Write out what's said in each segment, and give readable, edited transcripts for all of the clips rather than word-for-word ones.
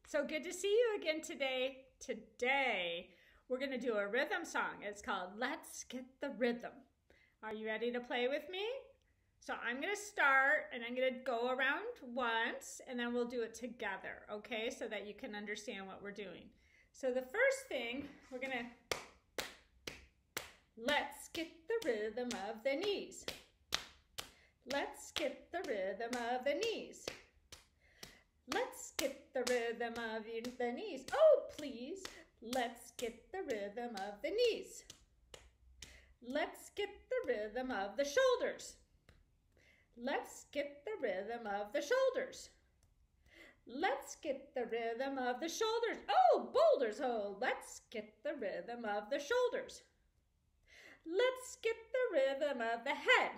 So good to see you again today. Today, we're going to do a rhythm song. It's called Let's Get the Rhythm. Are you ready to play with me? So I'm going to start and I'm going to go around once and then we'll do it together, okay? So that you can understand what we're doing. So the first thing, we're going to, let's get the rhythm of the knees. Let's get the rhythm of the knees. Let's get the rhythm of the knees. Oh, please. Let's get the rhythm of the knees. Let's get the rhythm of the shoulders. Let's get the rhythm of the shoulders. Let's get the rhythm of the shoulders. Oh, boulders. Oh, let's get the rhythm of the shoulders. Let's get the rhythm of the head.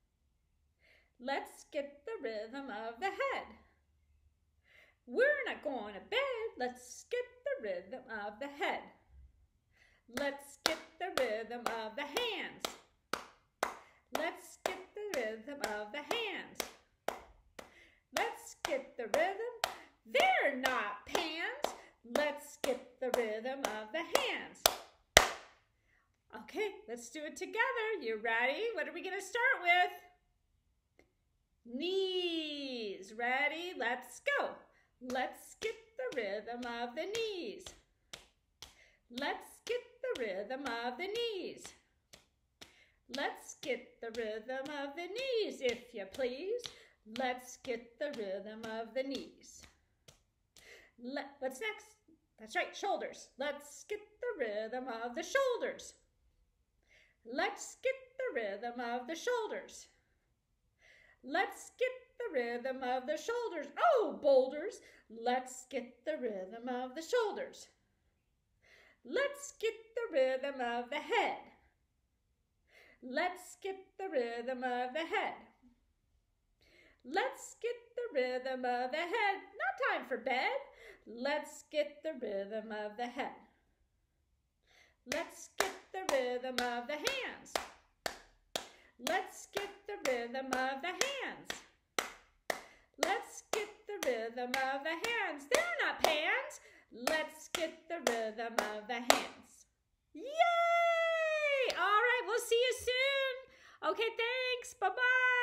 Let's get the rhythm of the head. We're not going to bed. Let's get the rhythm of the head. Let's get the rhythm of the hands. Let's get the rhythm of the hands. Let's get the rhythm. They're not pans. Let's get the rhythm of the hands. Okay, let's do it together. You ready? What are we going to start with? Knees. Ready? Let's go. Let's get the rhythm of the knees. Let's get the rhythm of the knees. Let's get the rhythm of the knees, if you please. Let's get the rhythm of the knees. What's next? That's right, shoulders. Let's get the rhythm of the shoulders. Let's get the rhythm of the shoulders. Let's get the rhythm of the shoulders. Oh, boulders. Let's get the rhythm of the shoulders. Let's get the rhythm of the head. Let's get the rhythm of the head. Let's get the rhythm of the head. Not time for bed. Let's get the rhythm of the head. Let's get the rhythm of the hands. Let's get the rhythm of the hands. Let's get the rhythm of the hands. They're not pans. Let's get the rhythm of the hands. Yay! All right, we'll see you soon. Okay, thanks. Bye-bye.